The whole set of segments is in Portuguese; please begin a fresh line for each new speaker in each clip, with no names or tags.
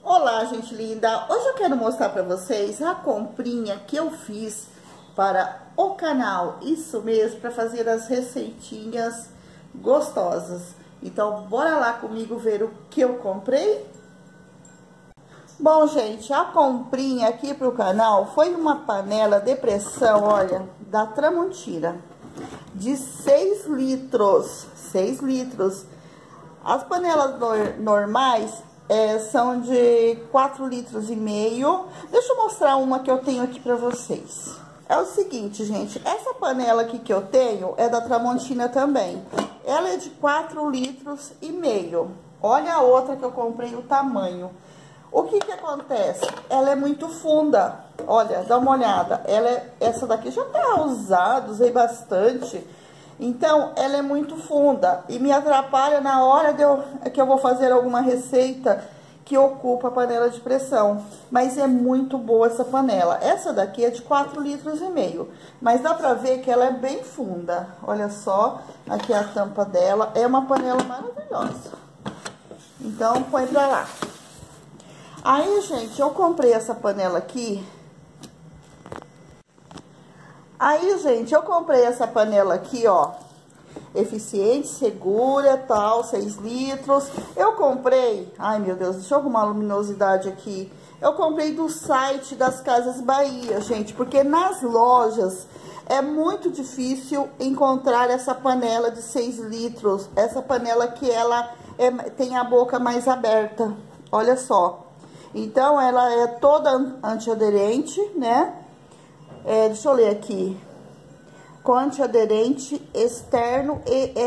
Olá, gente linda! Hoje eu quero mostrar para vocês a comprinha que eu fiz para o canal. Isso mesmo, para fazer as receitinhas gostosas. Então, bora lá comigo ver o que eu comprei? Bom, gente, a comprinha aqui pro canal foi uma panela de pressão, olha, da Tramontina, de 6 litros. 6 litros. As panelas normais são de 4 litros e meio. Deixa eu mostrar uma que eu tenho aqui pra vocês. É o seguinte, gente, essa panela aqui que eu tenho é da Tramontina também. Ela é de 4 litros e meio. Olha a outra que eu comprei, o tamanho. O que que acontece? Ela é muito funda. Olha, dá uma olhada. Essa daqui já tá usada, usei bastante. Então, ela é muito funda e me atrapalha na hora que eu vou fazer alguma receita que ocupa a panela de pressão. Mas é muito boa essa panela. Essa daqui é de 4 litros e meio, mas dá pra ver que ela é bem funda. Olha só, aqui é a tampa dela. É uma panela maravilhosa. Então, põe pra lá. Aí, gente, eu comprei essa panela aqui. Ó, eficiente, segura, tal, 6 litros. Eu comprei, ai meu Deus, deixa eu arrumar a luminosidade aqui. Eu comprei do site das Casas Bahia, gente, porque nas lojas é muito difícil encontrar essa panela de 6 litros. Essa panela que ela tem a boca mais aberta, olha só. Então, ela é toda antiaderente, né? Deixa eu ler aqui. Com antiaderente externo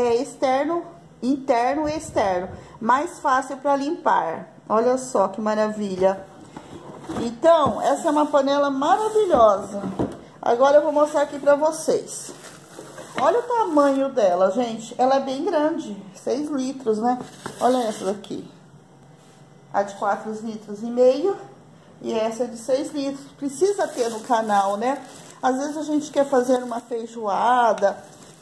interno e externo. Mais fácil para limpar. Olha só que maravilha. Então, essa é uma panela maravilhosa. Agora eu vou mostrar aqui para vocês. Olha o tamanho dela, gente. Ela é bem grande. 6 litros, né? Olha essa daqui. A de 4 litros e meio. E essa é de 6 litros. Precisa ter no canal, né? Às vezes a gente quer fazer uma feijoada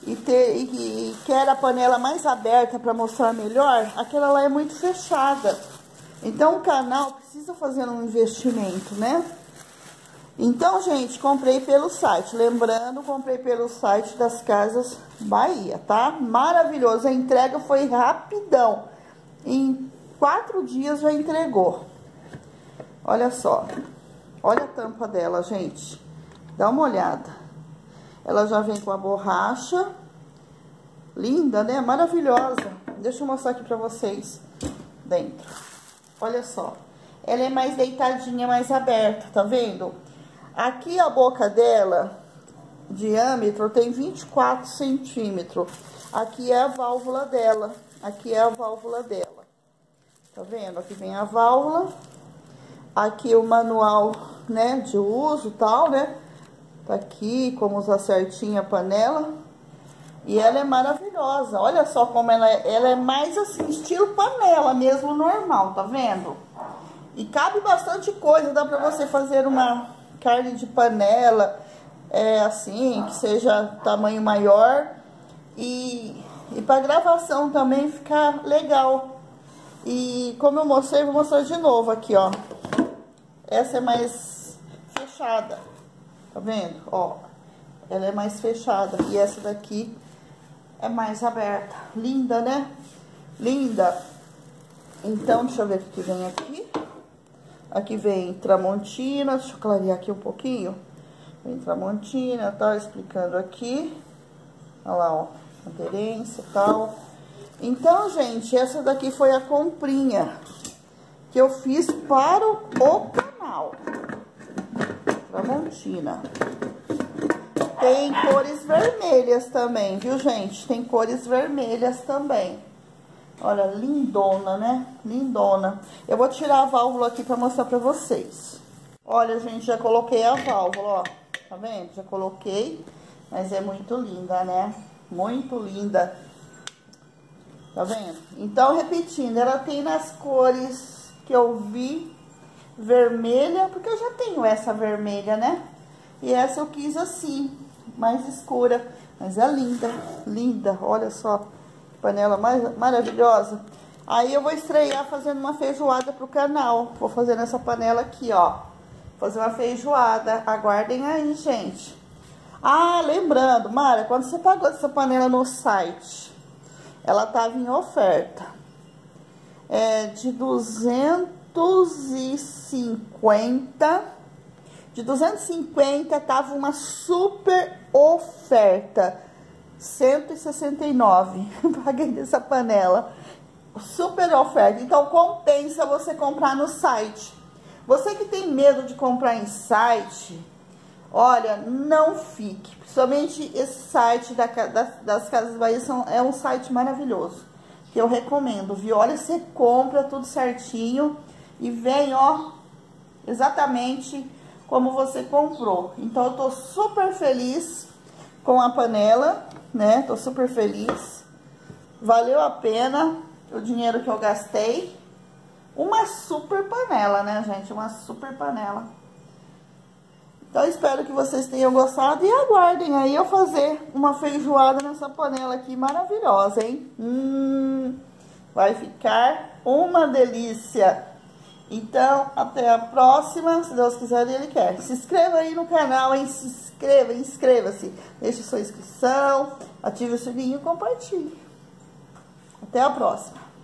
e quer a panela mais aberta para mostrar melhor. Aquela lá é muito fechada. Então o canal precisa fazer um investimento, né? Então, gente, comprei pelo site. Lembrando, comprei pelo site das Casas Bahia, tá? Maravilhoso. A entrega foi rapidão. Em 4 dias já entregou. Olha só. Olha a tampa dela, gente. Dá uma olhada. Ela já vem com a borracha. Linda, né? Maravilhosa. Deixa eu mostrar aqui pra vocês dentro. Olha só. Ela é mais deitadinha, mais aberta, tá vendo? Aqui a boca dela, diâmetro, tem 24 centímetros. Aqui é a válvula dela. Aqui é a válvula dela. Tá vendo? Aqui vem a válvula. Aqui o manual, né, de uso e tal, né? Tá aqui, como usar certinho a panela. E ela é maravilhosa. Olha só como ela é mais assim, estilo panela mesmo, normal, tá vendo? E cabe bastante coisa, dá pra você fazer uma carne de panela, assim, que seja tamanho maior. E pra gravação também ficar legal. E como eu mostrei, vou mostrar de novo aqui, ó. Essa é mais fechada. Tá vendo? Ó, ela é mais fechada. E essa daqui é mais aberta. Linda, né? Linda. Então, deixa eu ver o que vem aqui. Aqui vem Tramontina. Deixa eu clarear aqui um pouquinho. Vem Tramontina, tá? Explicando aqui. Olha lá, ó. Aderência e tal. Então, gente, essa daqui foi a comprinha que eu fiz para o canal. Tramontina. Tem cores vermelhas também, viu, gente? Tem cores vermelhas também. Olha, lindona, né? Lindona. Eu vou tirar a válvula aqui pra mostrar pra vocês. Olha, gente, já coloquei a válvula, ó. Tá vendo? Já coloquei. Mas é muito linda, né? Muito linda. Tá vendo? Então, repetindo, ela tem nas cores que eu vi. Vermelha, porque eu já tenho essa vermelha, né? E essa eu quis assim, mais escura. Mas é linda, linda. Olha só, panela mais maravilhosa. Aí eu vou estrear fazendo uma feijoada pro canal. Vou fazer nessa panela aqui, ó. Fazer uma feijoada. Aguardem aí, gente. Ah, lembrando, Mara, quando você pagou essa panela no site, ela tava em oferta. De 250. De 250 tava uma super oferta. 169. Paguei nessa panela. Super oferta. Então compensa você comprar no site. Você que tem medo de comprar em site, olha, não fique. Principalmente esse site das Casas Bahia é um site maravilhoso, que eu recomendo, viu? Olha, você compra tudo certinho e vem, ó, exatamente como você comprou. Então eu tô super feliz com a panela, né? Tô super feliz. Valeu a pena o dinheiro que eu gastei. Uma super panela, né, gente? Uma super panela. Então, espero que vocês tenham gostado e aguardem aí eu fazer uma feijoada nessa panela aqui maravilhosa, hein? Vai ficar uma delícia. Então, até a próxima, se Deus quiser e Ele quer. Se inscreva aí no canal, hein? Se inscreva, inscreva-se. Deixe sua inscrição, ative o sininho e compartilhe. Até a próxima.